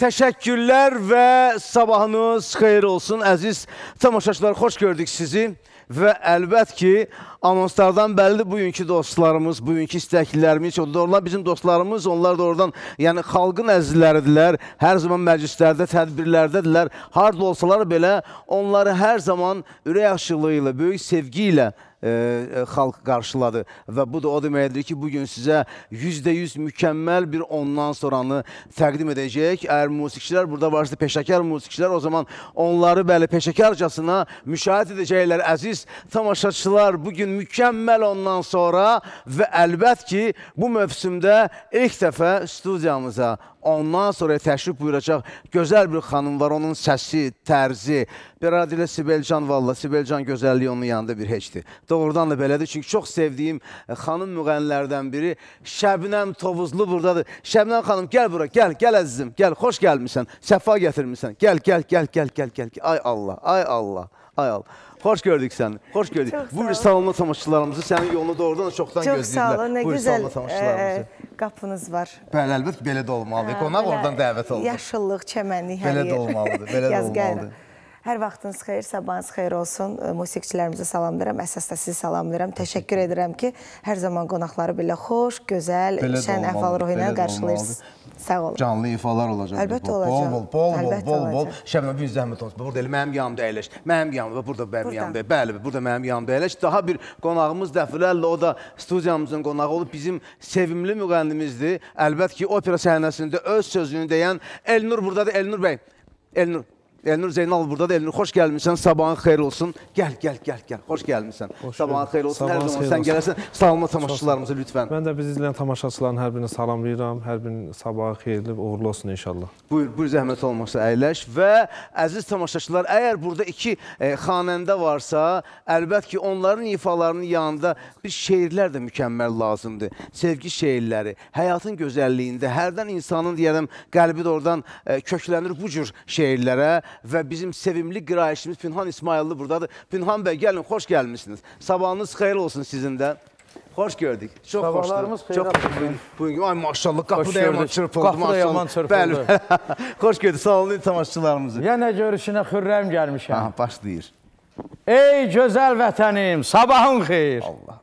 təşəkkürlər və sabahınız xeyir olsun. Əziz tamaşaçılar, xoş gördük sizi. Və əlbət ki, anonslardan bəllidir bugünkü dostlarımız, bugünkü istəklilərimiz, onlar bizim dostlarımız, onlar da oradan, yəni xalqın əzizləridirlər, hər zaman məclislərdə, tədbirlərdədirlər. Harada olsalar belə, onları hər zaman ürək aşılığı ilə, böyük sevgi ilə xalq qarşıladı və bu da o deməkdir ki, bugün sizə %100 mükəmməl bir ondan sonranı təqdim edəcək. Əgər musiqiçilər burada varsa, peşəkar musiqiçilər, o zaman onları bəli peşəkarcasına müşahidə edəcəklər. Əziz tamaşaçılar, bugün mükəmməl ondan sonra və əlbət ki, bu mövsümdə ilk dəfə studiyamıza ondan sonra təşrif buyuracaq gözəl bir xanım var. Onun səsi, tərzi, bəradilə Sibelcan, valla Sibelcan gözəlliyi onun yanında bir heçdir. Doğrudan da belədir. Çünki çox sevdiyim xanım müğənnilərdən biri Şəbnəm Tovuzlu buradadır. Şəbnəm xanım, gəl bura, gəl əzizim, gəl, xoş gəlmişsən, səfa gətirmişsən. Gəl. Ay Allah, ay Allah, ay Allah. Xoş gördük səni, xoş gördük. Buyur, salonlu tamaşaçılarımızı, sənin yolunu doğrudan da çoxdan gözləyirlər. Çox sağ olun, nə gözəl qapınız var. Bəli, əlbət belə də olmalıdır. Qonaq oradan dəvət olunur. Yaşıllıq, çəmənlik hər yer. Belə də olmalıdır, belə də olmalıdır. Hər vaxtınız xeyir, sabahınız xeyir olsun. Musiqiçilərimizi salamlayıram, əsas da sizi salamlayıram. Təşəkkür edirəm ki, hər zaman qonaqları belə xoş, gözəl, şən əhval ruhu ilə qarşılayırsınız. Sağ olun. Canlı ifalar olacaq. Əlbəttə olacaq. Bol. Şəbnəm, bir zəhmət olsun. Burada elə mənim yanımda əyləş. Mənim yanımda, burada mənim yanımda. Bəli, burada mənim yanımda əyləş. Daha bir qonağımız dəfələrlə, o da studiyamızın qonağı olub. Bizim sevimli müğənnimizdir. Əlbət ki, opera səhnəsində öz sözünü deyən Elnur buradadır. Elnur bəy, Elnur Zeynal buradadır. Elnur, xoş gəlmişsən, sabahın xeyir olsun. Gəl, xoş gəlmişsən. Sabahın xeyir olsun, hər zaman sən gələrsən. Salamla tamaşaçılarımızı lütfən. Mən də bizi izləyən tamaşaçıların hər birini salamlayıram. Hər birinin sabahı xeyirli, uğurlu olsun inşallah. Buyur, zəhmət olmaqsa əyləş. Və əziz tamaşaçılar, əgər burada iki xanəndə varsa, əlbət ki, onların ifalarının yanında bir şeirlər də mükəmməl lazımdır. Sevgi şeirləri, həyatın gözəlliyində, hərdən insanın deyərəm, qəlbi də oradan köklənir bu cür şeirlərə. Və bizim sevimli qiraişimiz Pünhan İsmayıllı buradadır. Pünhan bəy, gəlin, xoş gəlmişsiniz. Sabahınız xeyir olsun sizin də. Xoş gördük. Çox sabahlarımız xeyir olsun. Ay maşallah, qapıda yaman çırpıldı. Qapıda yaman çırpıldı. Xoş gördük, sağ olun tamaşaçılarımızı. Yenə görüşünə xürrəm gəlmişəm. Başlayır. Ey gözəl vətənim, sabahın xeyir. Allah.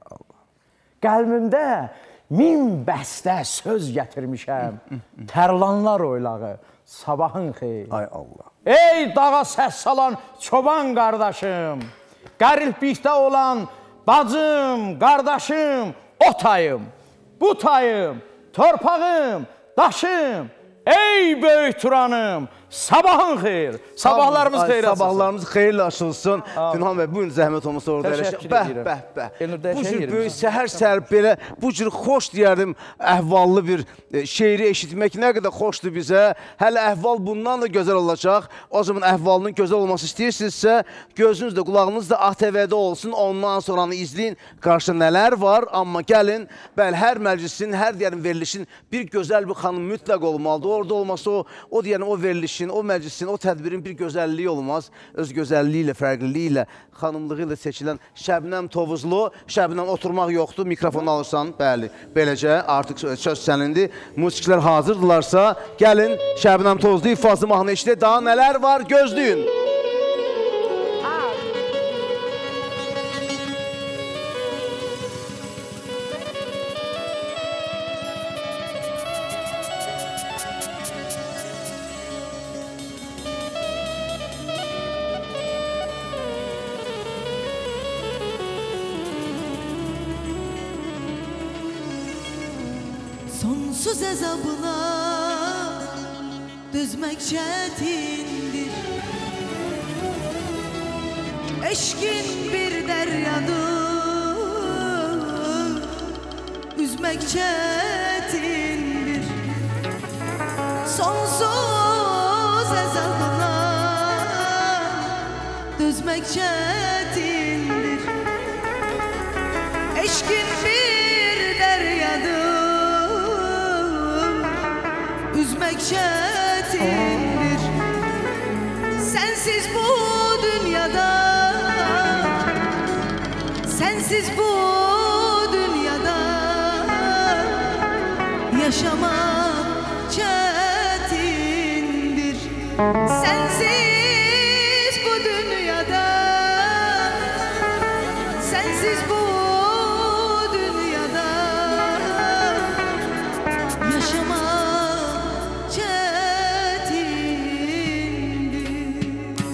Qəlbimdə min bəstə söz gətirmişəm. Tərlanlar oylağı, sabahın xeyir. Ay Allah. Ey dağa səs salan çoban qardaşım, qərilbikdə olan bacım, qardaşım, o tayım, bu tayım, torpağım, daşım, ey böyük Turanım, sabahın xeyir, sabahlarımız xeyir açılsın. Sabahlarımız xeyirlə açılsın. Pünhan bəy, bugün zəhmət olmasa orada eləşək. Bəh. Bu cür böyük səhər belə, bu cür xoş deyərdim, əhvallı bir şeiri eşitmək nə qədər xoşdur bizə. Hələ əhval bundan da gözəl olacaq. O zaman əhvalının gözəl olması istəyirsinizsə, gözünüz də, qulağınız da ATV-də olsun. Ondan sonra izləyin, qarşıda nələr var. Amma gəlin, bəli, hər məclisin, hər deyərim verilişin bir gözəl bir xanım mütləq olmalıdır. Orada olmasa o deyərim, o verilişin, o məclisin, o tədbirin bir gözəlliyi olmaz. Öz gözəlliyi ilə, fərqliliyi ilə, xanımlığı ilə seçilən Şəbnəm Tovuzlu. Şəbnəm, oturmaq yoxdur, mikrofonu alırsan. Bəli, beləcə, artıq söz sənindir. Musiqilər hazırdırlarsa, gəlin Şəbnəm Tovuzlu ifası mahnı eşidə. Daha nələr var, gözləyin. Sonsuz əzabına düzmək çətindir. Eşkin bir dəryadır, üzmək çətindir. Sonsuz əzabına düzmək çətindir. Eşkin bir dəryadır, üzmək çətindir. Sensiz bu dünyada, sensiz bu dünyada yaşamak çətindir. sensiz bu dünyada, sensiz bu dünyada yaşamak çetindir.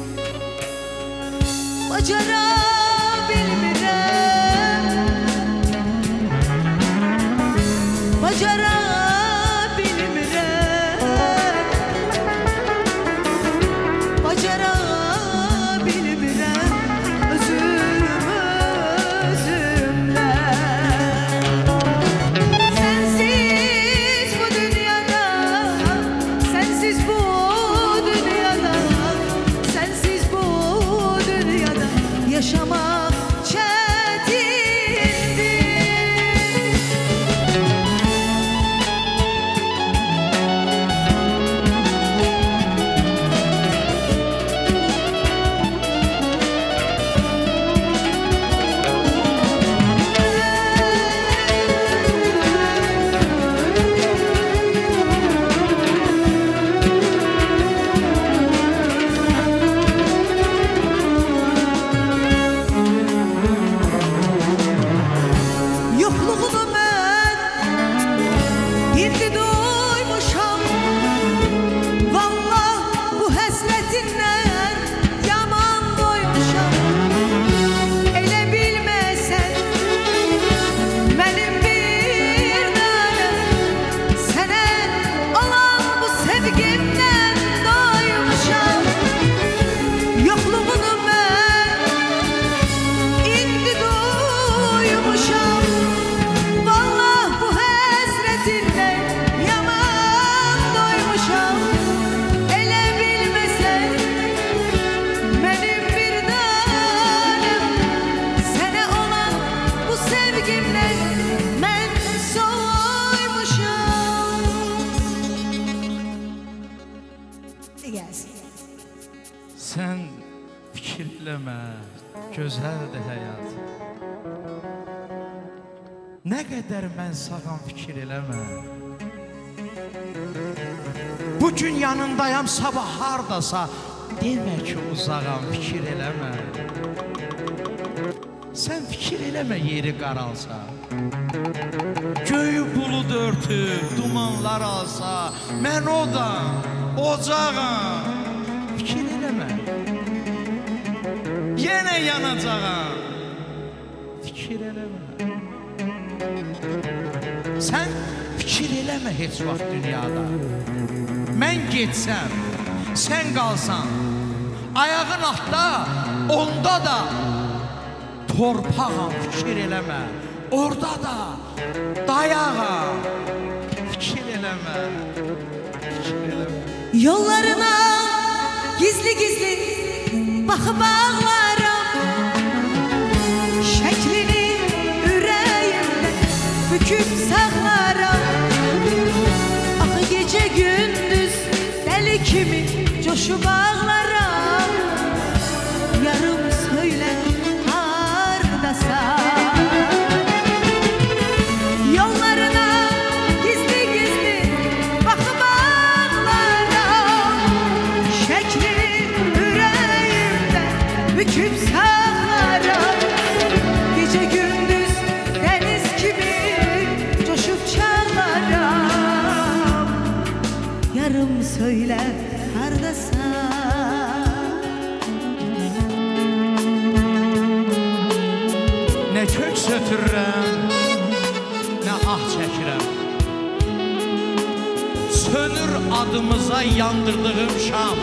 Bacarabilmirəm, özüm özümdən. Sensiz bu dünyada, sensiz bu dünyada, sensiz bu dünyada yaşamak çetindir. Yokluğunu ben indi duymuşam. Vallah bu həsrətindən yaman doymuşam. Elə bilməsən mənim bir dənə sənə olan bu sevgimdən doymuşam. Yokluğunu mən indi duymuşam. Vallah bu həsrətindən yaman doymuşam. Elə bilməsən mənim bir dənəm sənə olan bu sevgimdən mən soymuşam. Gəlsin. Sən fikir eləmə, gözəldir həyat. Nə qədər mən sağam fikir eləmə. Bugün yanındayam, sabah hardasa demə ki uzağam, fikir eləmə. Sən fikir eləmə yeri qaralsa, göyü bulud örtüb, dumanlar alsa, mən odam, ocağam, fikir eləmə. Yenə yanacağam, fikir eləmə. Sən fikir eləmə heç vaxt dünyada. Mən getsəm, sən qalsan, ayağın altda, onda da torpağam, fikir eləmə. Orada da dayağam, fikir eləmə, fikir eləmə. Yollarına gizli gizli bakıp ağlarım. Şeklini yüreğimde büküp saklarım. Akı gece gündüz deli kimi coşup ağlarım. Yarım söyle hardasın. Yollarına gizli gizli bakıp ağlarım. Şekli yüreğimde büküp saklarım. Gece gündüz deniz gibi coşup çağlarım. Yarım söyle hardasın. Nə kök sötürürəm, nə ah çəkirəm. Sönür adımıza yandırdığım şam.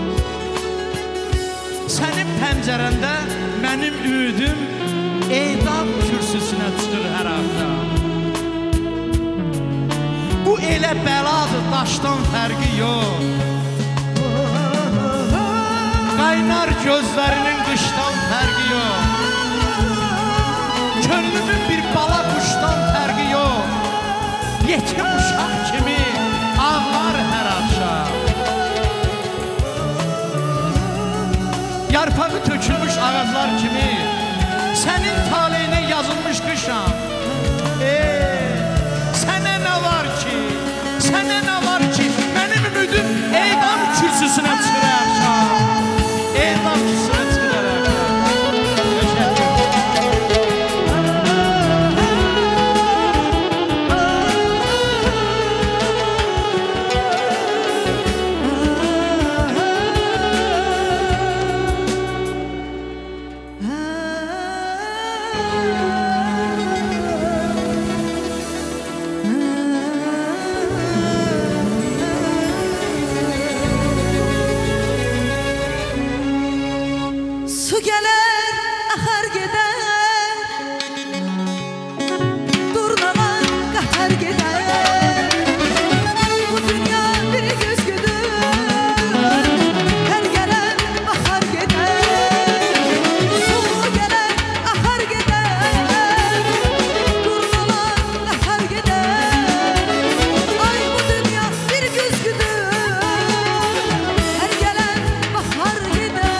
Sənin pəncərəndə mənim ümidim edam kürsüsünə çıxır hər axşam. Bu elə bəladır, daşdan fərqi yox. Qaynar gözlərinin qışdan fərqi yox. Könlümün bir bala quşdan fərqi yox. Yetim uşaq kimi ağlar hər axşam. Yarpağı tökülmüş ağaclar kimi sənin taleyinə yazılmış qışam. Sənə nə var ki, sənə nə var ki, mənim ümidim edam kürsüsü üstüne çıxıraqsan, Erdal üstüne çıxıraqsan. Teşekkür. Su gelir, akar gider, durnalar qatar gider. Bu dünya bir güzgüdür, her gelen bakar gider. Su gelir, akar gider, durnalar qatar gider. Ay bu dünya bir güzgüdür, her gelen bakar gider.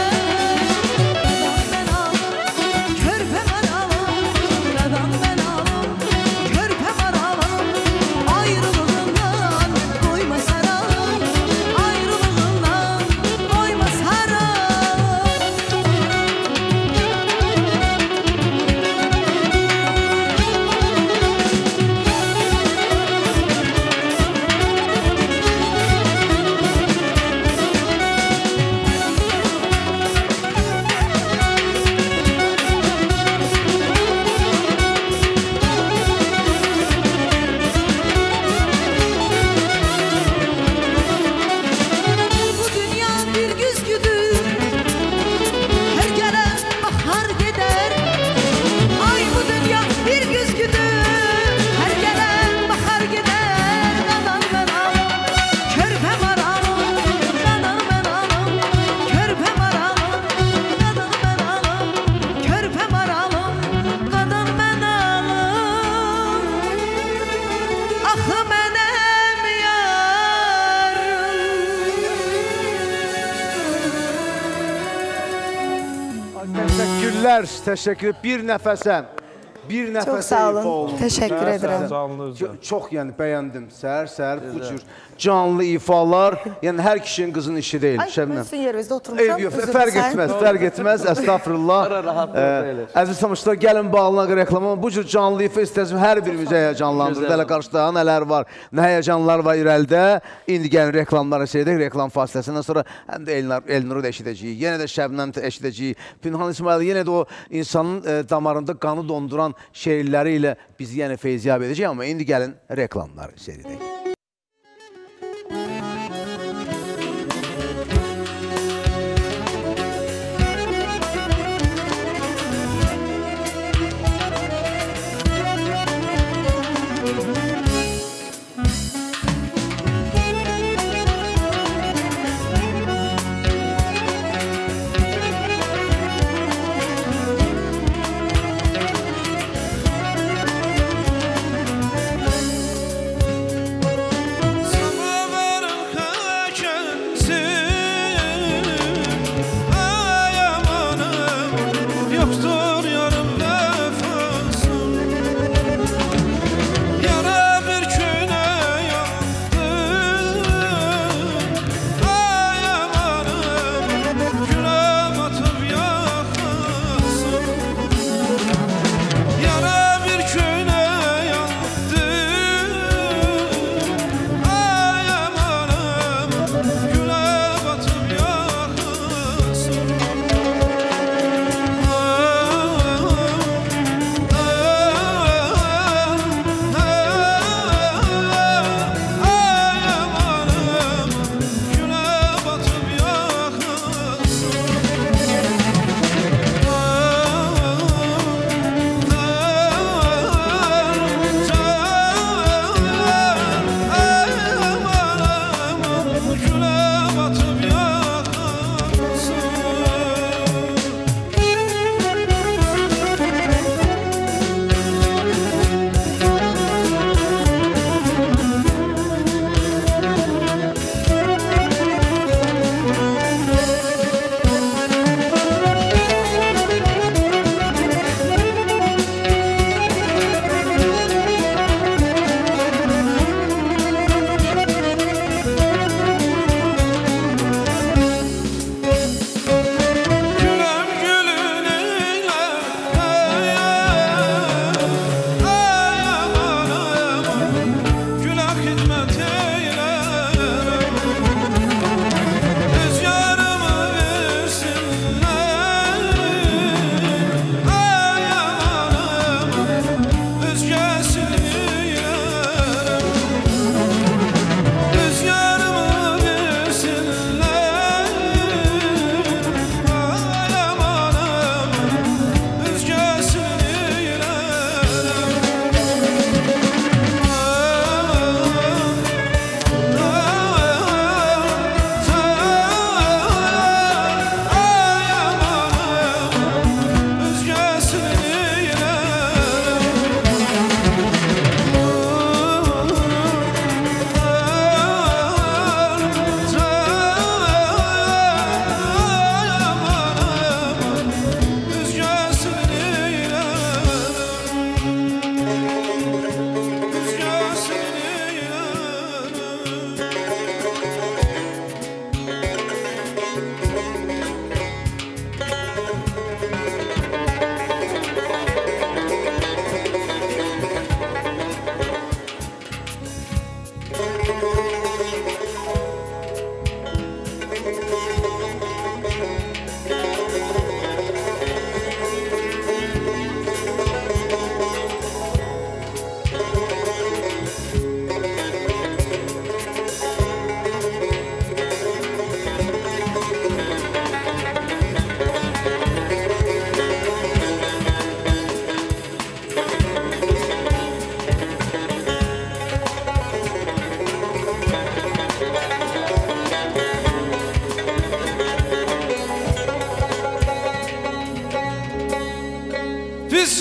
Teşekkürler, teşekkür. Bir nəfəsə, bir nəfəsə Çox sağ olun, ifa olundu. təşəkkür edirəm. Canlı özü. Çox yəni bəyəndim. Səhər bu cür canlı ifalar, yəni hər kişinin qızın işi deyil. Ay, mən sizin yerinizdə Eyb oturmuşam. yox, fərq etməz, əstəğfurullah. Əziz tamaşaçılar, gəlin bağlanaq reklama. Bu cür canlı ifa istəsəm hər birimizi həyəcanlandırır. Hələ qarşıda nələr var, nə həyəcanlar var irəlidə. İndi gəlin reklamlara seyredək, reklam fasiləsindən sonra həm də Elnuru da eşidəcəyik. Yenə də Şəbnəm eşidəcəyik. Pünhan İsmail yenə də o insanın damarında qanı donduran şeirləri ilə bizi yenə feyziyab edəcək. Amma indi gəlin reklamları seyredək.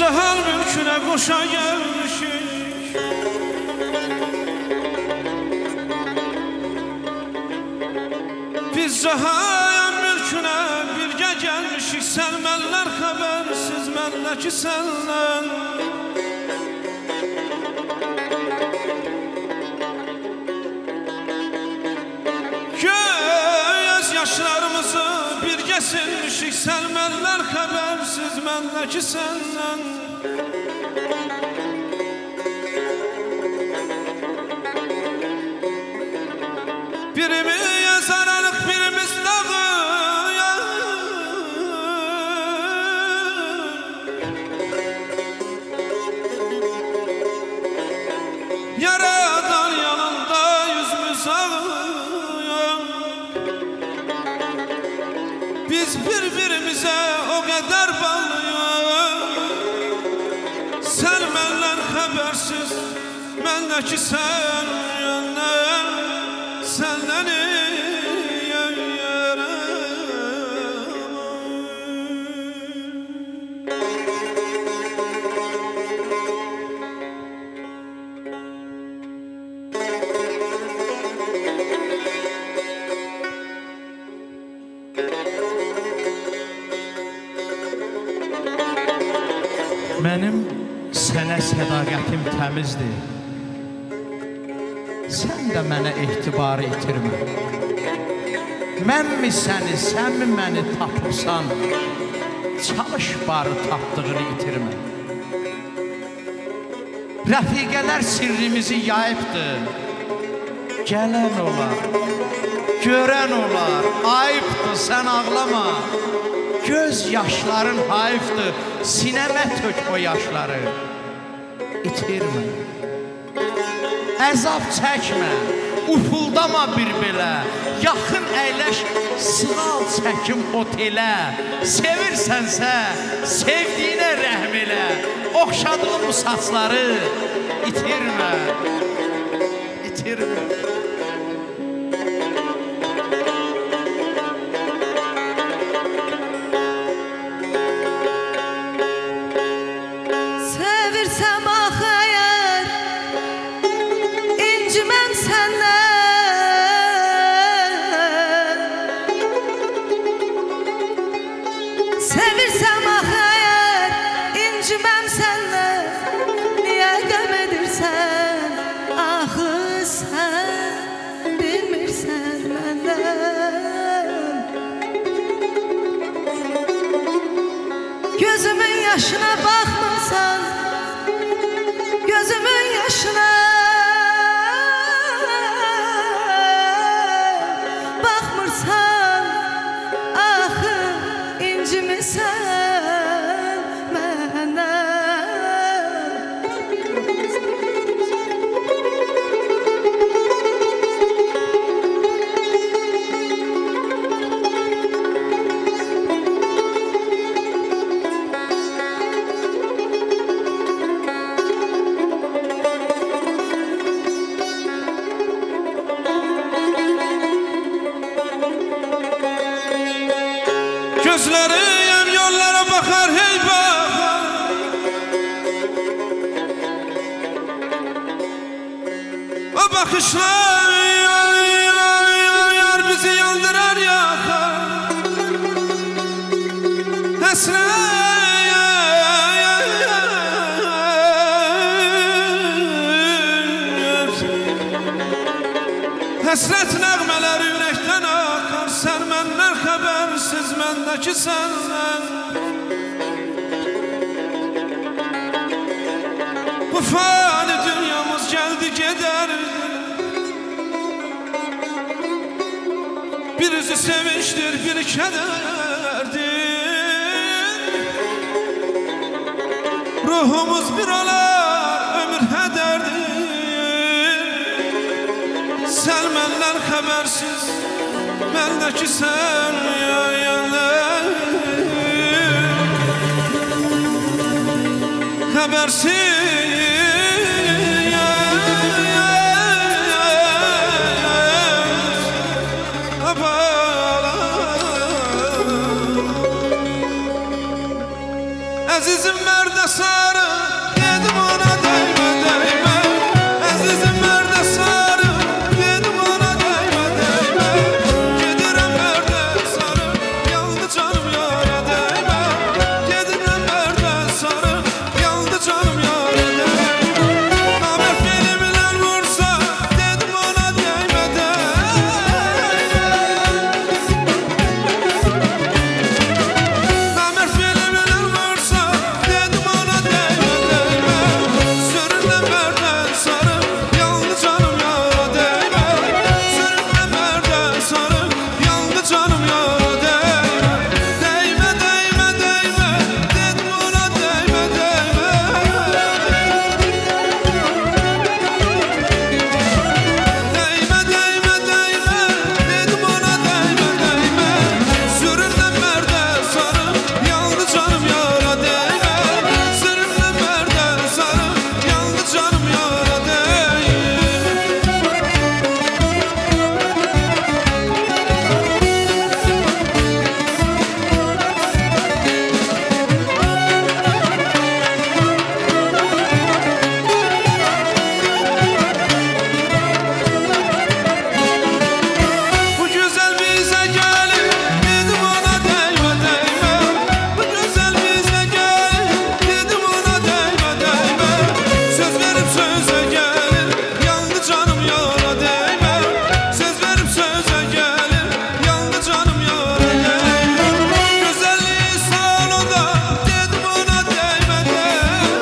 cahal mülkünə qoşa gəlmişik. Biz cahal mülkünə birgə gəlmişik. Sən mənlər xəbərsiz, mənlə ki səndən. Göz yaşlarımızı birgə silmişik. Sən mənlər xəbərsiz, mənlə ki səndən. Birimiz aralıq, birimiz dağıyıq. Yaradan yanında yüzümüz ağıyıq. Biz bir-birimizə o qədər bağlıyıq. Sən məndən xəbərsiz, mənlə ki sən yöndən. Səndən Mənim sənə sədaqətim təmizdir. Sən də mənə etibarı itirmə. Mən mi səni, sən mi məni tapırsan? Çalış barı tapdığını itirmə. Rəfiqələr sirrimizi yayıbdır. Gələn olar, görən olar, ayıbdır, sən ağlama. Göz yaşların hayıfdır, sinəmə tök o yaşları. İtirmə. Əzab çəkmə, ufuldama bir belə. Yaxın əyləş, sığal çəkim otelə. Sevirsənsə, sevdiyinə rəhm elə. Oxşadığın bu saçları itirmə, itirmə. Sevirsem ah eğer incimem senden. Sevirsem ah eğer incimem senden. Niye gəm edirsən ahı sen bilmirsən məndən. Gözümün yaşına bakmırsan, gözümün yaşına bakmırsan, ahı incimisən məndən. Gözlerim yollara bakar hey bakar. O bakışlar yar bizi yandırar yakar. Həsrət nəğmələri ürəkdən akar. Sən məndən xəbərsiz, məndəki səndən. Bu fani dünyamız gəldi gedərdi. Bir üzü sevinçdir, bir kədərdir. Ruhumuz bir olar, ömür hədərdir. Sən məndən xəbərsiz, məndəki sən xəbərsiz. Əzizim mərdə sarı, dedim ona dəymə, dəymə. Əzizim mərdə sarı, dedim ona dəymə, dəymə. Gedirəm mərdə sarı, yandı canım yara dəymə. Gedirəm mərdə sarı, yandı canım yara dəymə. Namərd beni bilən vursa, dedim ona dəymə, dəymə. Namərd beni bilən vursa, dedim ona dəymə, dəymə. Sürünəm mərdən sarı, yandı canım yara dəymə. Sürünəm mərdən sarı, yandı canım yara dəymə. Dəymə, dəymə, dəymə, dedim ona dəymə, dəymə. Dəymə, dəymə, dəymə, dedim ona dəymə, dəymə. Sürünəm mərdən sarı, yandı canım yara dəymə. Sürünəm mərdən sarı, yandı canım yara dəymə. Bu güzel bize gelin, dedim ona değme, değme. Bu güzel bize gelin, dedim ona değme, değme. Söz verip söze gelin, yandı canım yara değme. Söz verip söze gelin, yandı canım yara değme. Güzelliği salonda, dedim ona değme, değme.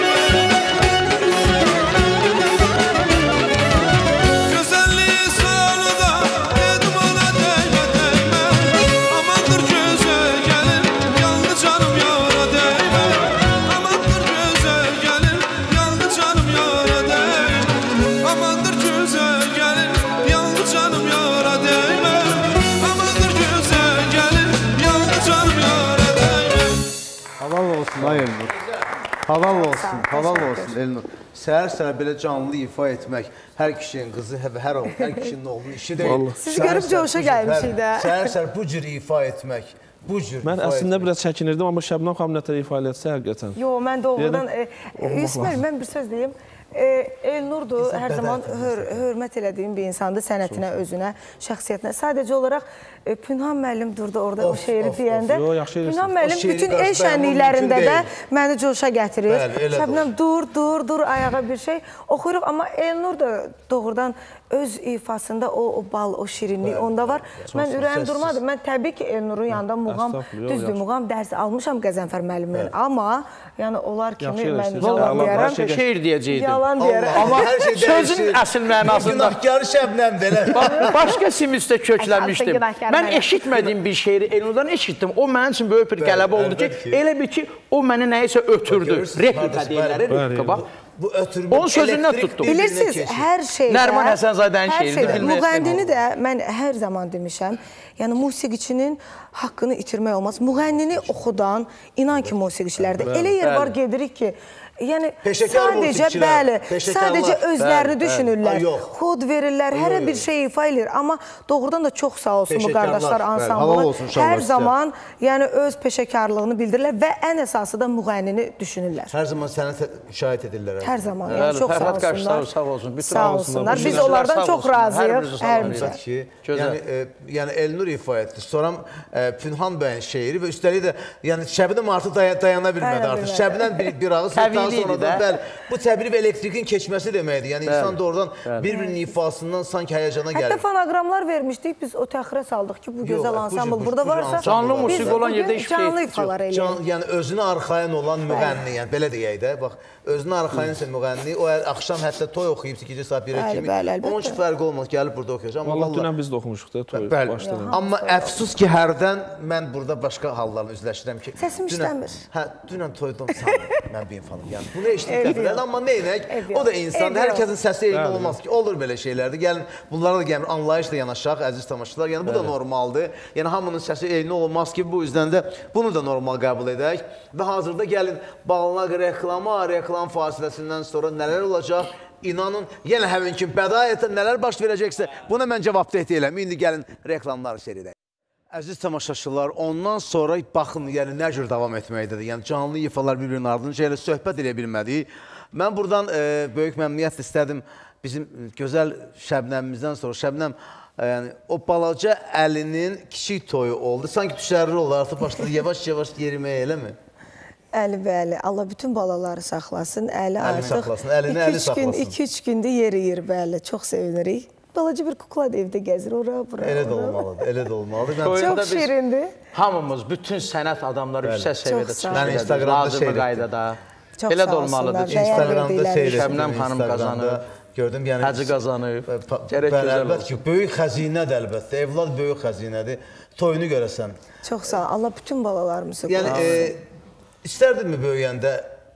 Güzelliği salonda, dedim ona değme, değme. Amandır göze gelin, yandı canım yara değme. Amandır göze gelin, yandı canım yara değme. Amandır göze gelin, yandı canım yara değme. Amandır göze gelin, yandı canım yara değme. Halal olsun ay Elnur. Halal olsun, halal olsun Elnur. Səhər-səhər belə canlı ifa etmək hər kişinin qızı, hər kişinin oğlunun işi deyil. Sizi görüb coşa gəlmişik də. Səhər-səhər bu cür ifa etmək, bu cür Mən ifa əslində etmək. biraz çəkinirdim, amma Şəbnəm xanım nətər ifa etsə həqiqətən. Yo, mən doğrudan Dedim, İsmail, mən bir söz deyim. Elnurdur, hər zaman hörmət elədiyim bir insandır sənətinə, özünə, şəxsiyyətinə. Sadəcə olaraq Pünhan müəllim durdu orada o şeiri deyəndə. Yo, yaxşı eləyirsən. Pünhan müəllim O şeiri bütün el qarşılayan şənliklərində mümkün də deyil. məni coşa gətirir. Bəli, elə Şəbnəm dur, ayağa bir şey oxuyuruq. Amma Elnur da doğrudan öz ifasında o bal, o şirinlik onda var. Mən ürəyim durmadı. Mən təbii ki, Elnurun yanında muğam, düzdür, muğam dərs almışam Qəzənfər müəllimdən. Amma yəni onlar kimi mən yalan deyərəm. Şeir deyəcəkdim. Yalan deyərəm. Amma Hər şey sözün dəyişir. əsl mənasında Günahkarı Şəbnəm belə. başqa simistə kökləmişdim. Günahkar Mən mənəm. eşitmədiyim bir şeiri Elnurdan eşitdim. O mənim üçün böyük bir qələbə oldu ki, əlbəttə ki. elə bir ki, o mənə nəyisə ötürdü. Görürsünüz, Replika qardaş, deyirlər, bəli. replika bax. Bu ötürmə Onun sözündən elektrik tutdum. bir-birinə Bilirsiniz, keçir. hər şeydə... Nəriman Həsənzadənin şeiridir, bilmək Müğənnini də mən hər zaman demişəm, yəni musiqiçinin haqqını itirmək olmaz. Müğənnini oxudan, inan ki, musiqiçilərdə elə yer var, gedirik ki, yəni Peşəkar sadəcə, musiqiçilər, bəli, peşəkarlar. sadəcə özlərini Bəli, düşünürlər, bəli. Yox. kod verirlər, hər bir şey ifa edir. Amma doğrudan da çox sağ olsun bu Peşəkarlar, qardaşlar bəli, halal ansamblı. olsun uşaqlar Hər sizə. zaman yəni öz peşəkarlığını bildirirlər və ən əsası da müğənnini düşünürlər. Hər zaman səni müşahidə edirlər. Hər zaman, Bəli, yəni çox sağ Fərhad Qarşılar olsunlar. sağ olsun. Bütün Sağ olsunlar. olsunlar. Biz Musiqiçilər onlardan sağ çox olsunlar. Hər razıyıq. birinizi Hər salamlayırıq. birisi. Ki, Gözəl. yəni Elnur ifa etdi. Sonra Pünhan bəyin şeiri və üstəlik də yəni Şəbnəm artıq dayana bilmədi artıq. bilmədi. Şəbnəm bir ağız daha Təbii idi sonra da də. bəli bu təbii və elektrikin keçməsi deməkdir. Yəni insan doğrudan bir-birinin ifasından sanki həyəcana Hətta gəlir. fonoqramlar vermişdik, biz o təxirə saldıq ki, bu gözəl bu ansambl cür burada varsa. ansambl Canlı var. musiqi biz olan bugün yerdə hiçbir şey canlı yox. ifalar eləyirik. Yəni özünə arxayın olan müğənni, yəni belə deyək də, bax özünə arxayınsa müğənni, o axşam hətta toy oxuyub 2-ci saat 1-ə Bəli, kimi. bəli, əlbəttə. Onun üçün fərqi olmaz, gəlib burada oxuyacaq. Amma Vallahi vallahi dünən biz də oxumuşuq da toy Bəli. başladı. Amma əfsus ki, hərdən mən burada başqa hallarla üzləşirəm ki, Səsim işləmir. Hə, dünən toydan sandım mən bir infanım. Yəni bunu eşitdik Ev dəfələrlə, yox. amma neynək? Ev yox. O da insandır. Ev Hər yox. kəsin səsi eyni olmaz ki. Olur belə şeylərdir. Gəlin bunlara da gəlin anlayışla yanaşaq, əziz tamaşaçılar. Yəni bu da normaldır. Yəni hamının səsi eyni olmaz ki, bu yüzdən də bunu da normal qəbul edək. Və hazırda gəlin bağlanaq reklam fasiləsindən sonra nələr olacaq? İnanın, yenə həminki bədayətdə nələr baş verəcəksə, buna mən cavabdeh deyiləm. İndi gəlin reklamları seyredək. Əziz tamaşaçılar, ondan sonra baxın, yəni nə cür davam etməkdədir. Yəni canlı ifalar bir-birinin ardınca elə söhbət edə bilmədik. Mən buradan böyük məmnuniyyətlə istədim bizim gözəl Şəbnəmimizdən sonra Şəbnəm yəni o balaca Əlinin kiçik toyu oldu. Sanki düşərli oldu, artıq başladı yavaş-yavaş yeriməyə, eləmi? Əli bəli, Allah bütün balaları saxlasın. Əli artıq 2-3 gündə yeriyir, bəli, çox sevinirik. Balaca bir kukla da evdə gəzir, ora, bura. Elə də olmalıdır, elə də olmalıdır. Çox şirindir. Hamımız, bütün sənət adamları yüksək səviyyədə çıxış edir. Lazımı qaydada. Elə də olmalıdır. Instagramda seyr etdim. Şəbnəm xanım qazanıb. Gördüm, yəni Həcı qazanıb. Gərək gözəl olsun. Böyük xəzinədir əlbəttə. Evlad böyük xəzinədir. Toyunu görəsən. Çox sağ ol. Allah bütün balalarımızı qorusun. Yəni, istərdinmi böyüyəndə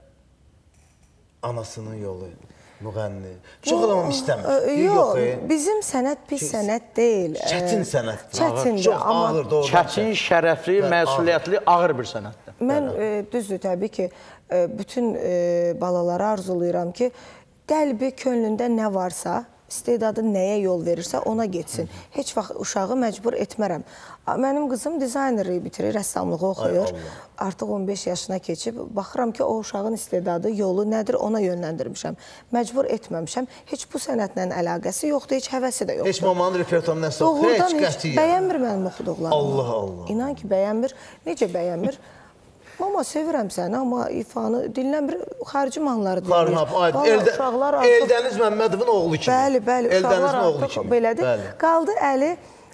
anasının yolu, müğənni? Çox adamım istəmir. Yox, bizim sənət pis sənət deyil. Çətin sənətdir. Çətindir, çox amma ağır, doğrudan. Çətin, şərəfli, məsuliyyətli, ağır bir sənətdir. Mən düzdür, təbii ki, bütün balalara arzulayıram ki, qəlbi, könlündə nə varsa, istedadı nəyə yol verirsə, ona geçsin. Heç vaxt uşağı məcbur etmərəm. Mənim qızım dizaynerliyi bitirir, rəssamlığı oxuyur. Artıq 15 yaşına keçib. Baxıram ki, o uşağın istedadı, yolu nədir, ona yönləndirmişəm. Məcbur etməmişəm. Heç bu sənətlə əlaqəsi yoxdur, heç həvəsi də yoxdur. Heç mamanın repertuarını nəsə oxuyur, heç qətiyyən. Doğrudan heç bəyənmir mənim oxuduqlarımı. Allah Allah. İnan ki, bəyənmir. Necə bəyənmir? Mama, sevirəm səni, amma ifanı dinləmir, xarici mahnıları dinləyir. Eldəniz Məmmədovun oğlu kimi. Bəli, bəli, uşaqlar artıq belədir. Qaldı Əli,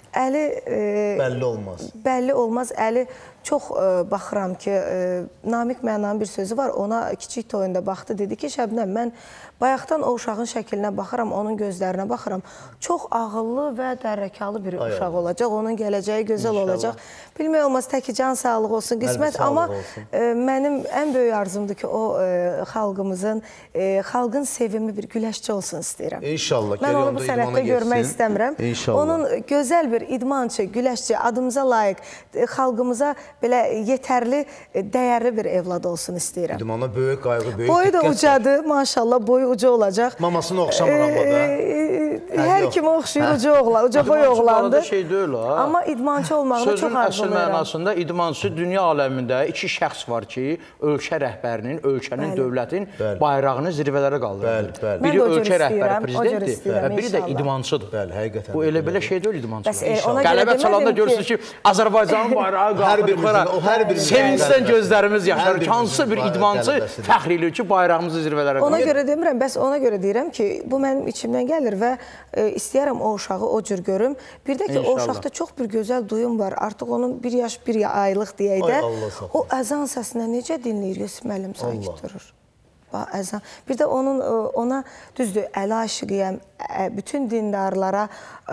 bəlli olmaz. Bəlli olmaz, Əli çox baxıram ki, Namiq Mənanın bir sözü var, ona kiçik toyunda baxdı, dedi ki, Şəbnəm, mən bayaqdan o uşağın şəklinə baxıram, onun gözlərinə baxıram, çox ağıllı və dərrəkalı bir uşaq olacaq, onun gələcəyi gözəl olacaq. Bilmək olmaz, təki can sağlığı olsun, qismət, amma mənim ən böyük arzumdur ki, o xalqımızın, xalqın sevimi bir güləşçi olsun istəyirəm. İnşallah. Mən onu bu sənətdə görmək istəmirəm. Onun gözəl bir idmançı, güləşçi, adımıza layiq, xalqımıza belə yetərli, dəyərli bir evlad olsun istəyirəm. İdmana böyük qayğı, böyük diqqət. Boyu da ucadır, maşallah, boyu uca olacaq. Mamasını oxşamır amma da. Hər kim oxşuyur, uca boy oğlandır. Şey deyil, amma idmançı olmağını çox arzuluyorum. Sözün əsl mənasında idmançı dünya aləmində iki şəxs var ki, ölkə rəhbərinin, ölkənin, dövlətin bayrağını zirvələrə qaldırır. Biri ölkə rəhbəri prezidentdir və biri də idmançıdır. Bu elə belə şey deyil idmançılar. Qələbə çalanda görürsünüz ki, Azərbaycanın bayrağı qaldırır. Sevincdən gözlərimiz yaşarır. Hansı bir idmançı fəxr edir ki, bayrağımızı zirvələrə qaldırır. Ona görə demirəm, bəs ona görə deyirəm ki, bu mənim içimdən gəlir və istəyərəm o uşağı o cür görüm. Bir də ki, o uşaqda çox bir gözəl duyum var. Artıq onun 1 yaş, 1 aylıq deyək də, o əzan səsinə necə dinləyir, Yusuf müəllim sakit durur. Bir də ona düzdür, Əli aşiqiyəm, bütün dindarlara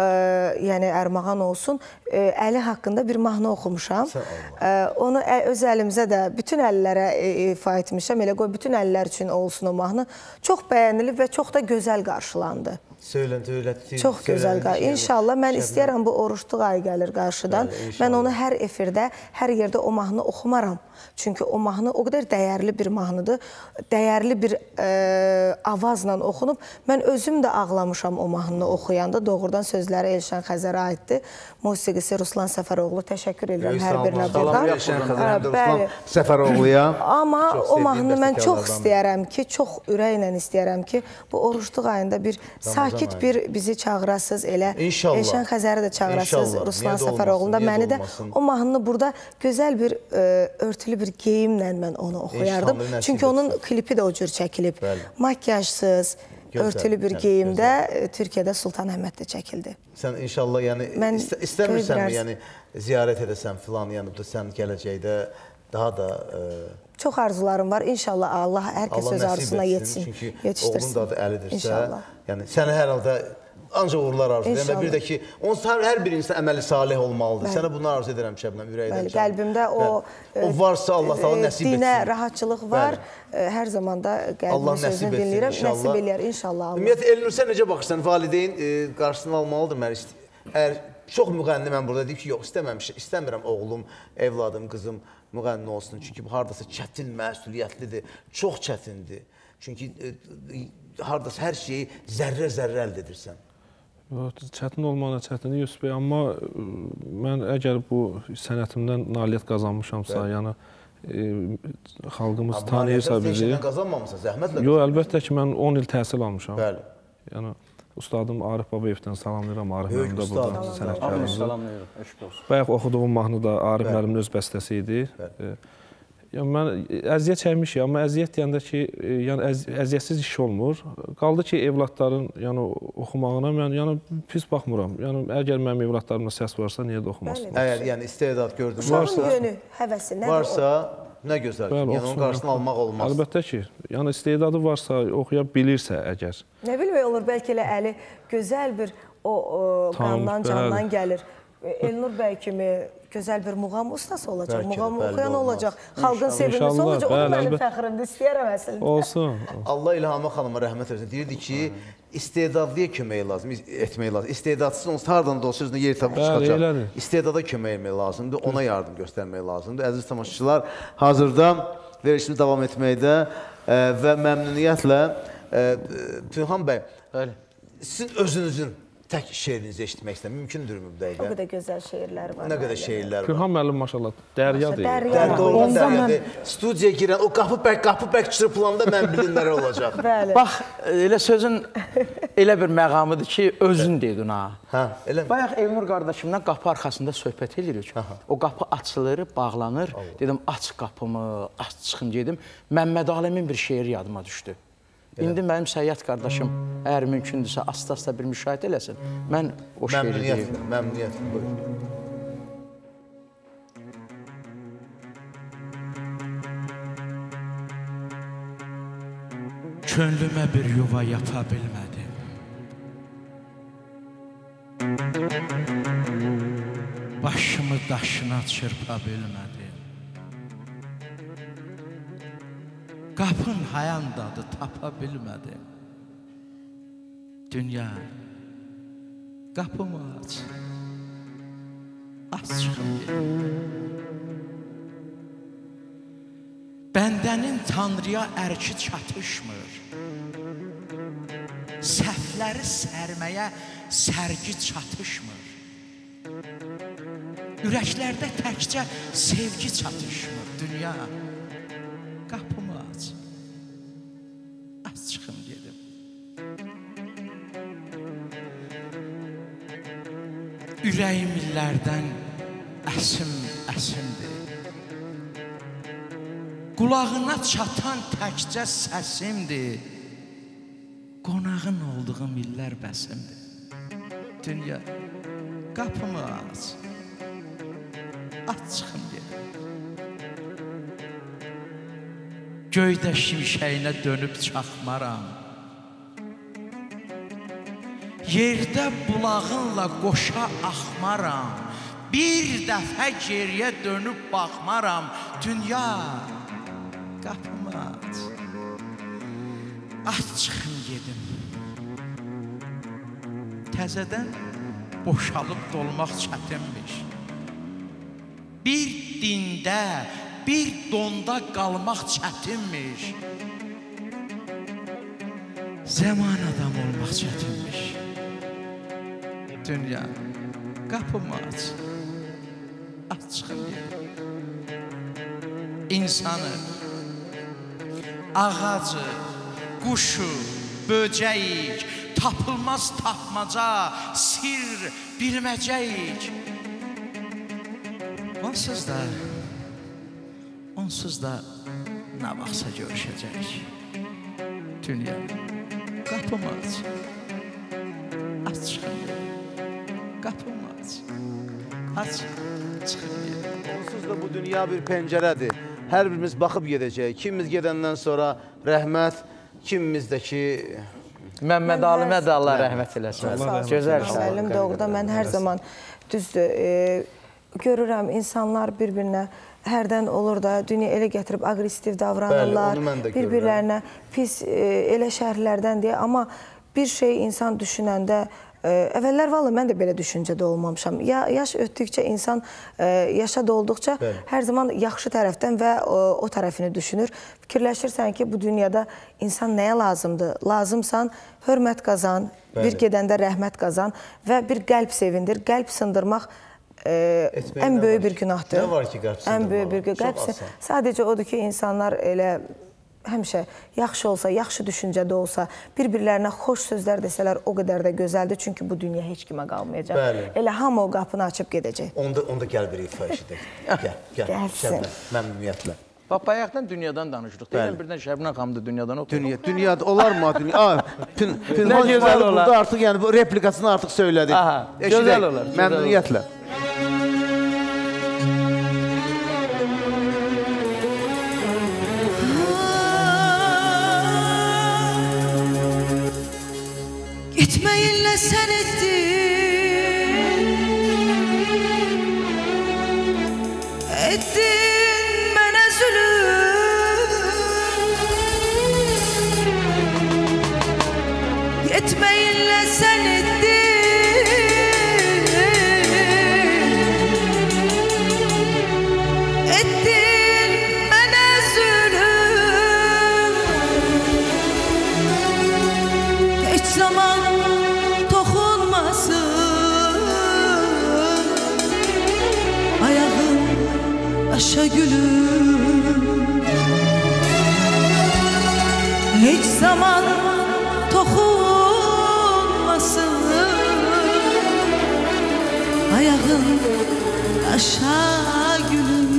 ərmağan olsun. Əli haqqında bir mahnı oxumuşam. Onu öz əlimizə də bütün əllərə ifa etmişəm. Elə qoy, bütün əllər üçün olsun o mahnı. Çox bəyənilib və çox da gözəl qarşılandı. Çox gözəl qarşılandı. İnşallah mən istəyərəm, bu oruçluq ayı gəlir qarşıdan. Mən onu hər efirdə, hər yerdə o mahnı oxumaram. Çünki o mahnı o qədər dəyərli bir mahnıdır. Dəyərli bir avazla oxunub. Mən özüm də ağlamışam o mahnını oxuyanda. Doğrudan sözləri Elşən Xəzərə aiddir. Musiqisi Ruslan Səfəroğlu. Təşəkkür edirəm hər birinə buradan. Elşən Xəzərə, Ruslan Səfəroğluya. Amma o mahnını mən çox istəyərəm ki, çox ürəklə istəyərəm ki, bu oruçluq ayında bir sakit bir bizi çağırasınız elə. Elşən Xəzəri də çağırasınız Ruslan Səfəroğlu'nda. Məni də o mahnını burada gözəl bir örtülü bir geyimlə mən onu oxuyardım. Çünki onun klipi də o cür çəkilib. Makyajsız, örtülü bir geyimdə Türkiyədə Sultan Əhməddə çəkildi. Sən inşallah, yəni istəmirsənmi, yəni ziyarət edəsən filan, yəni sən gələcəkdə daha da... Çox arzularım var. İnşallah Allah hər kəs öz arzusuna yetişdirsin. Çünki oğlun da adı Əlidirsə, yəni səni hər halda ancaq uğurlar arzu edirəm və bir də ki, hər bir insan əməli salih olmalıdır. Sənə bunu arzu edirəm Şəbnəm, ürəkdən. Qəlbimdə o varsa Allah təala nəsib etsin. Dinə rahatçılıq var. Hər zaman da qəlbimin sözünü dinləyirəm. Nəsib eləyər inşallah. Ümumiyyətlə, Elnur, sən necə baxırsan? Valideyn qarşısını almalıdır mənə. Əgər çox müğənni mən burada deyib ki, yox, istəmirəm oğlum, evladım, qızım müğənni olsun. Çünki bu haradasa çətin, məsuliyyətlidir, çox çətindir. Çünki haradasa hər şeyi zərrə-zərrə əldə edirsən. Çətin olmağına çətinlik Yusuf bəy, amma mən əgər bu sənətimdən nailiyyət qazanmışamsa, yəni xalqımız tanıyırsa bizi... Nailiyyət qazanmamısan, zəhmətlə? Yox, əlbəttə ki, mən 10 il təhsil almışam. Bəli. Yəni, ustadım Arif Babayevdən salamlayıram, Arif müəllim də burada sənətkarımızdır. Salamlayırıq, eşq olsun. Bayaq oxuduğum mahnı da Arif müəllimin öz bəstəsi idi. Yəni, mən əziyyət çəkmişik, amma əziyyət deyəndə ki, yəni əziyyətsiz iş olmur. Qaldı ki, evladların yəni oxumağına mən pis baxmıram. Yəni əgər mənim evladlarımda səs varsa, niyə də oxumasın? Əgər yəni istedad gördüm Uşağın yönü, həvəsi nədir? varsa, nə gözəl. Yəni onun qarşısını almaq olmaz. Əlbəttə ki, yəni istedadı varsa, oxuya bilirsə əgər. Nə bilmək olur, bəlkə elə əli gözəl bir o qandan, candan gəlir. Elnur bəy kimi gözəl bir muğam ustası olacaq, muğam oxuyan olacaq, xalqın sevimlisi olacaq. O da mənim fəxrimdir, istəyərəm əslində. Olsun. Allah İlhamə xanıma rəhmət eləsin. Deyirdi ki, istedadlıya kömək lazım, etmək lazım. İstedadsız onsuz hardan da olsa özünə yer tapıb çıxacaq. İstedada kömək etmək lazımdır, ona yardım göstərmək lazımdır. Əziz tamaşaçılar, hazırda verilişimiz davam etməkdə və məmnuniyyətlə Pünhan bəy, sizin özünüzün tək şeirinizi eşitmək istəyirəm. Mümkündürmü bu dəqiqə? O qədər gözəl şeirlər var. Nə qədər şeirlər var. Pürhan müəllim maşallah dəryadır. Dəryadır. Studiyaya girən o qapı bərk çırpılanda mən bilin nələr olacaq. Bax, elə sözün elə bir məqamıdır ki, özün dedin ha. Hə, elə mi? Bayaq Elnur qardaşımla qapı arxasında söhbət edirik. O qapı açılır, bağlanır. Dedim, aç qapımı, aç çıxım dedim. Məmməd Alimin bir şeiri yadıma düşdü. İndi mənim Səyyad qardaşım, əgər mümkündürsə, asta-asta bir müşahidə eləsin. Mən o şeiri deyim. Məmnuniyyətlə, buyurun. Könlümə bir yuva yapa bilmədim. Başımı daşına çırpa bilmədim. Qapın hayandadı tapa bilmədim. Dünya, qapımı aç. Aç çıxım gedim. Bəndənin Tanrıya ərki çatışmır. Səhvləri sərməyə sərgi çatışmır. Ürəklərdə təkcə sevgi çatışmır. Dünya, qapımı aç. Aç çıxım gedim. Ürəyim illərdən əsimdir. Qulağına çatan təkcə səsimdir. Qonağın olduğum illər bəsimdir. Dünya, qapımı aç. Aç çıxım gedim. Göydə şimşəyinə dönüb çaxmaram. Yerdə bulağınla qoşa axmaram. Bir dəfə geriyə dönüb baxmaram. Dünya, qapımı aç. Aç çıxım gedim. Təzədən boşalıb dolmaq çətinmiş. Bir dində, bir donda qalmaq çətinmiş. Zaman adam olmaq çətinmiş. Dünya, qapımı aç. Aç çıxım gedim. İnsanı, ağacı, quşu, böcəyik, tapılmaz tapmaca, sir bilməcəyik. Onsuz da nə vaxtsa görüşəcəyik. Dünya, qapımı aç. Aç çıxım gedim. Qapımı aç. Aç, çıxım gedim. Onsuz da bu dünya bir pəncərədir. Hər birimiz baxıb gedəcək. Kimimiz gedəndən sonra rəhmət, kimimiz də ki... Məmməd Alimə də Allah rəhmət eləsin. Gözəl Müəllim doğrudan mən hər zaman düzdür. Görürəm, insanlar bir-birinə hərdən olur da, dünya elə gətirib aqressiv davranırlar, bir-birlərinə pis elə şərhlərdən deyə. Amma bir şey insan düşünəndə Əvvəllər valla mən də belə düşüncədə olmamışam. Yaş ötdükcə, insan yaşa dolduqca hər zaman yaxşı tərəfdən və o tərəfini düşünür. Fikirləşirsən ki, bu dünyada insan nəyə lazımdır? Lazımsan, hörmət qazan, bir gedəndə rəhmət qazan və bir qəlb sevindir. Qəlb sındırmaq ən böyük bir günahdır. Nə var ki, qəlb sındırmaq? Ən böyük bir qəlb. Sadəcə odur ki, insanlar elə həmişə yaxşı olsa, yaxşı düşüncədə olsa, bir-birlərinə xoş sözlər desələr o qədər də gözəldir. Çünki bu dünya heç kimə qalmayacaq. Elə hamı o qapını açıb gedəcək. Onda gəl bir ifa eşidək. Gəl. Gəlsin. Məmnuniyyətlə. Bax, bayaqdan dünyadan danışırıq. Deyilən birdən Şəbnəm xanım da dünyadan oxuyur. Dünyada olar mı? Pinhon İsmail burada artıq, yəni bu replikasını artıq söylədi. Gözəl olar. Məmnuniyyətlə. Gitmeyinle sen ettin bana zulüm. Gitmeyinle sen ettin bana zulüm. Hiç zaman ayağım aşa gülüm. Hiç zaman toxunmasın ayağım aşa gülüm.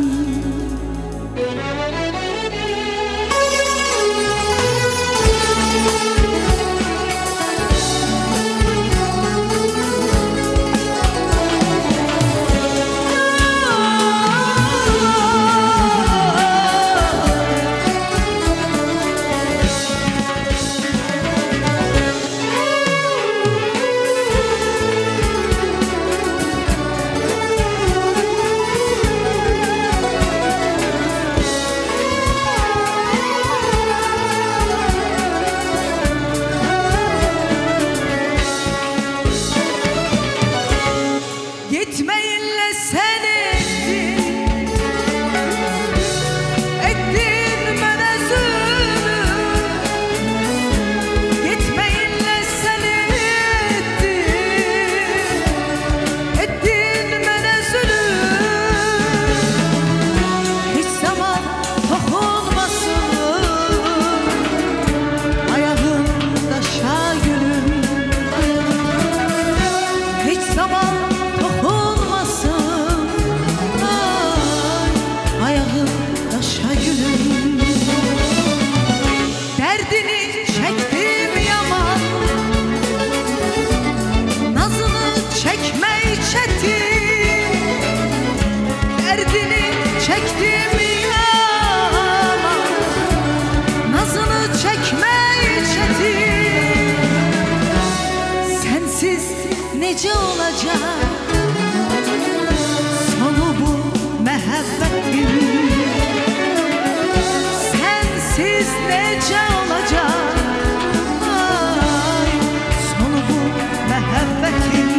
Necə olacaq sonu bu məhəbbətin? Sənsiz necə olacaq sonu bu məhəbbətin?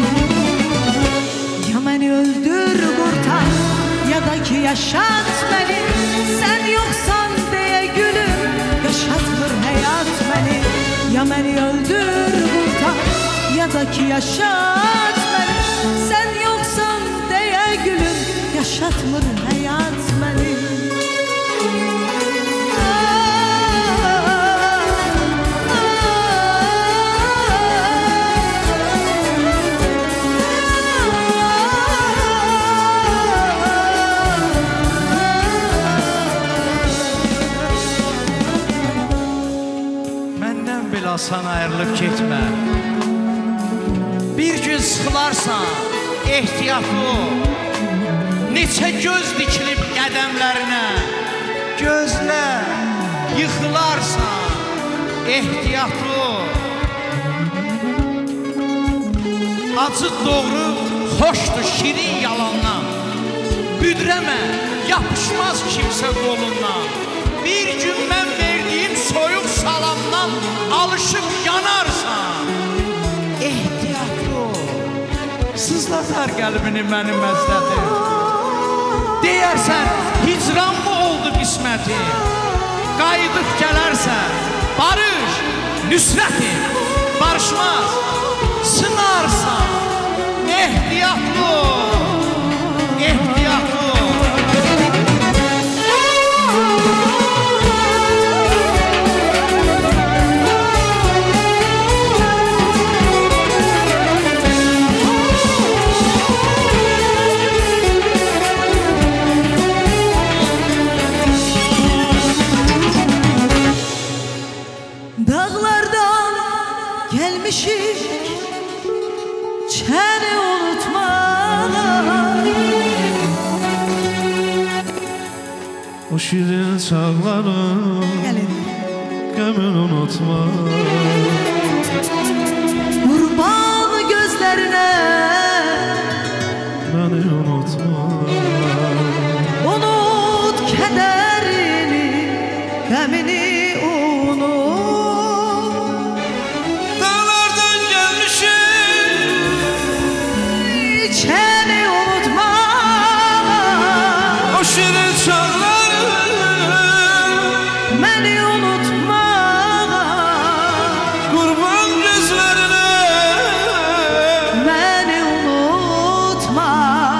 Ya məni öldür, qurtar, ya da ki yaşat məni. Sən yoxsan deyə gülüm, yaşatmır həyat məni. Ya məni öldür, qurtar, ya da ki yaşat məni. Sən yoxsan deyə gülüm, yaşatmır həyat məni. Məndən belə asan ayrılıb getmə. Bir gün sıxılarsan, ehtiyatlı ol. Neçə göz dikilib qədəmlərinə, gözlə, yıxılarsan, ehtiyatlı ol. Acı doğru, xoşdur şirin yalandan. Büdrəmə, yapışmaz kimsə qolundan. Bir gün mən verdiyim soyuq salamdan alışıb yanarsan, ehtiyatlı ol. sızlatar qəlbini mənim məzlədim. Deyərsən, hicran mı oldu qisməti? Qayıdıb gələrsən, barış, nüsrəti, barışmaz, sınarsan, ehtiyatlı, ehtiyatlı. Dağlardan gelmişik çəni unutmağa. O şirin çağların qəmin unutma. Qurban gözlərinə Məni unutma. unut kədərini, qəmini Dağlardan gəlmişim çəni unutma. o şirin çağların Məni unutma. qurban gözlərinə Məni unutma.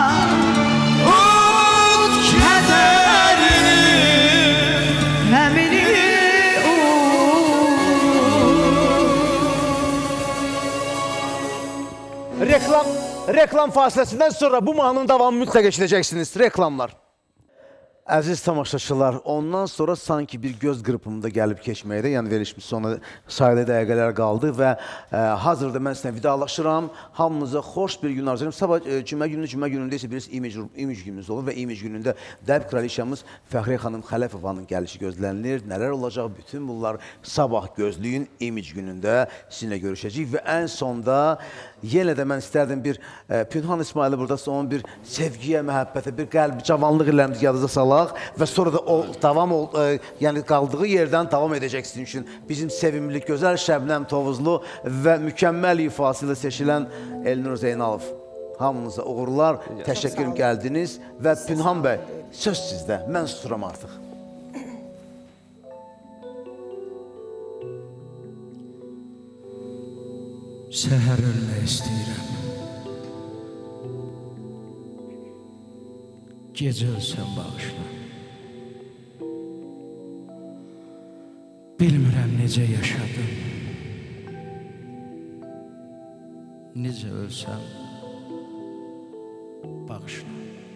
unut kədərini. Qəmini Reklam fasiləsindən sonra bu mahnının davamı mütləq eşidəcəksiniz. Reklamlar. Əziz tamaşaçılar, ondan sonra sanki bir göz qırpımında gəlib keçməkdə, yəni verilmiş sona sayılı dəqiqələr qaldı və hazırda mən sizlə vidalaşıram. Hamınıza xoş bir gün arzulayıram. Sabah cümə günündə isə bilirsiniz, image günümüz olur və image günündə Dəb Kraliçamız Fəxriyə xanım Xələfovanın gəlişi gözlənilir. Nələr olacaq? Bütün bunlar sabah gözləyin, image günündə sizinlə görüşəcəyik və ən sonda yenə də mən istərdim bir Pünhan İsmaili buradasa onun bir sevgiyə, məhəbbətə, bir qəlbi, cavanlıq illərimizi yadınıza salaq və sonra da o yəni qaldığı yerdən davam edəcək sizin üçün. Bizim sevimli, gözəl Şəbnəm Tovuzlu və mükəmməl ifası ilə seçilən Elnur Zeynalov. Hamınıza uğurlar, təşəkkürüm gəldiniz və Pünhan bəy, söz sizdə, mən susuram artıq. Səhər ölmək istəyirəm. Gecə ölsən bağışla. Bilmirəm necə yaşadım. Necə ölsəm bağışla.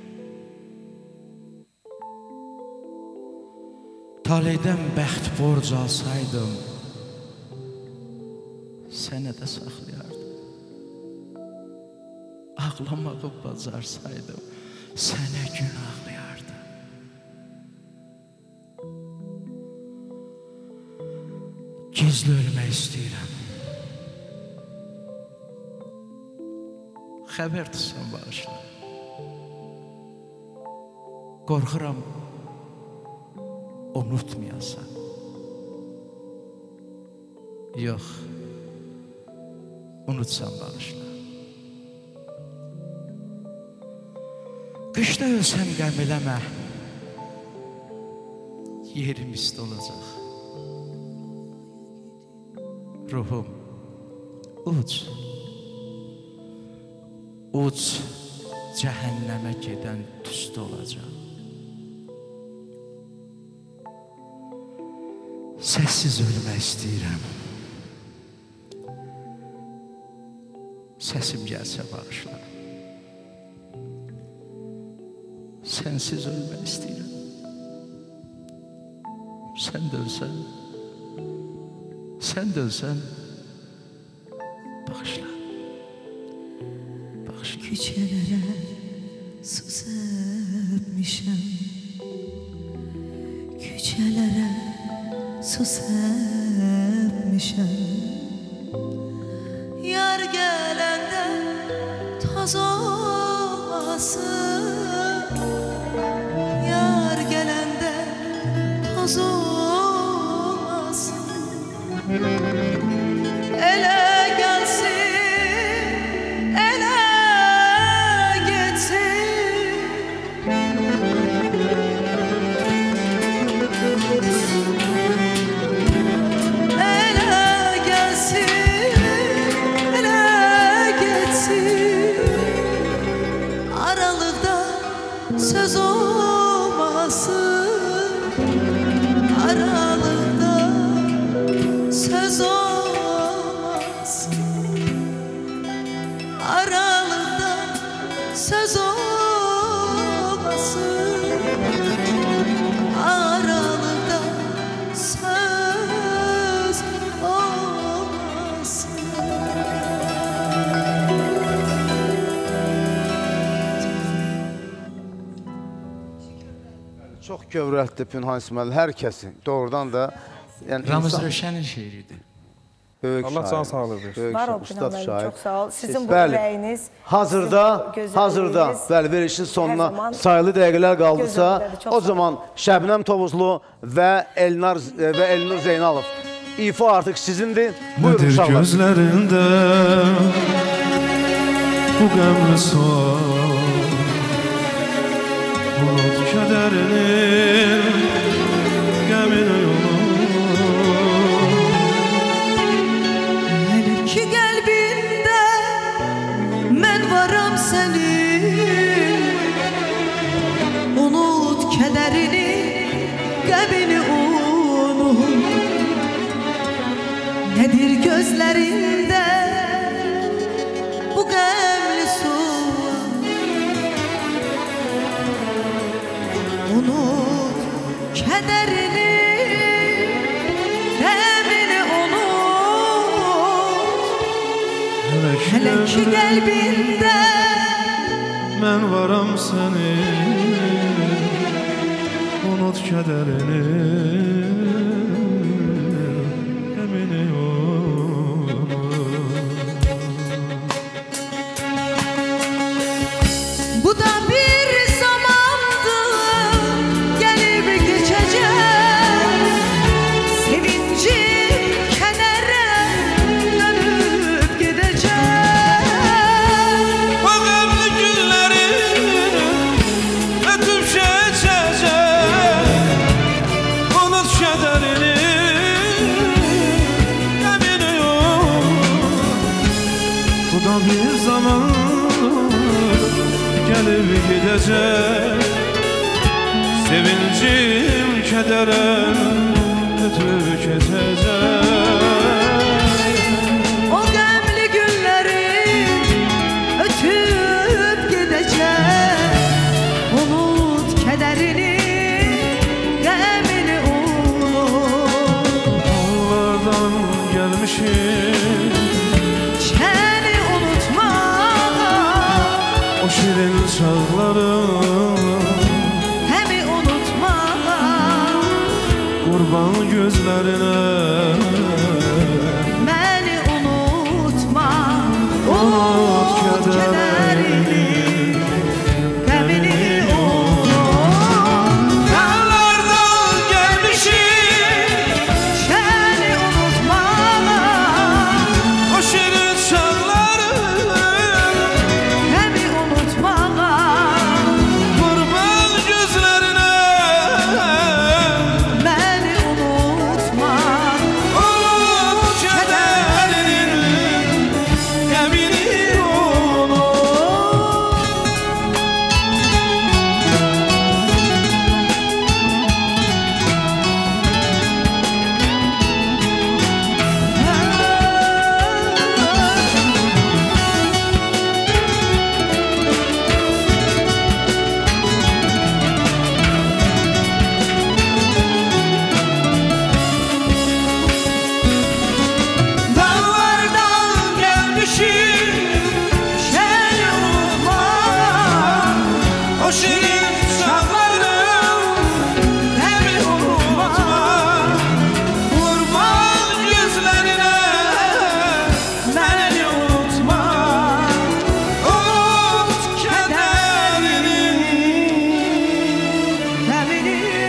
Taleydən bəxt borc alsaydım, sənə də saxlayardım. Ağlamağı bacarsaydım, sənə gün ağlayardım. Gizli ölmək istəyirəm. Xəbər tutsan bağışla. Qorxuram, unutmayasan. Yox, unutsan bağışla. Qışda ölsəm qəm eləmə, yerim isti olacaq. Ruhum, uç, uç, cəhənnəmə gedən tüstü olacaq. Səssiz ölmək istəyirəm. Səsim gəlsə bağışla. Sənsiz ölmək istəyirəm. Sən də ölsən, sən də ölsən, bağışla. Bağışla. Küçələrə su səpmişəm. Küçələrə su səpmişəm. Yar gələndə toz olmasın. Yar gələndə toz olmasın. Elə gəlsin, elə söz olmasın aralıkta söz olmasın aralıkta söz olmasın aralıkta söz olmasın. Çox kövrəltdi Pünhan İsmail hər kəsi. Doğrudan da yəni Ramiz Röşənin şeiridir. böyük Allah şair. can sağlığı versin. Var o Ustad Pünhan müəllim, şair. çox sağ ol. Sizin bu Bəli. ürəyiniz, Hazırda, sizin bu hazırda, gözəlliyiniz bəli, verilişin sonuna hər zaman sayılı dəqiqələr qaldısa, gözəldədir, çox o sağ zaman Şəbnəm Tovuzlu və Elnur Zeynalov ifa artıq sizindir. Buyurun Nedir uşaqlar. gözlərində bu qəmli sual Unut kədərinin qəmini yolu Hele ki qəlbində mən varam sənin Unut kədərini, qəmini unut Nədir gözlərində bu qəmli sual Unut kədərini, qəmini unut Hələ ki qəlbində Mən varam səni Unut kədərini Qəmini unut Bu da bir zamandı Gəlib keçəcək Sevincim kədərə dönüb gedəcək O qəmli günləri ötüb keçəcək Unut kədərini qəmini unut Bu da bir zaman gəlib gedəcək Sevincim kədərə ötüb keçəcək O qəmli günlərin ötüb gedəcək Unut kədərini, qəmini unut Dağlardan gəlmişim Səni unutmağa O şirin çağlarım Həmi unutmağa Qurban gözlərinə Məni unutma Unut kədərini, Qəmini unut Dağlardan gəlmişim Səni unutmağa O şirin çağlarım Həmi unutmağa Qurban gözlərinə Məni unutma Unut kədərini Qəmini unut Dağlardan gelmişim Səni unutmağa O şirin çağlarım Həmi unutma Qurban gözlerine Beni unutma Unut kederini Qəmini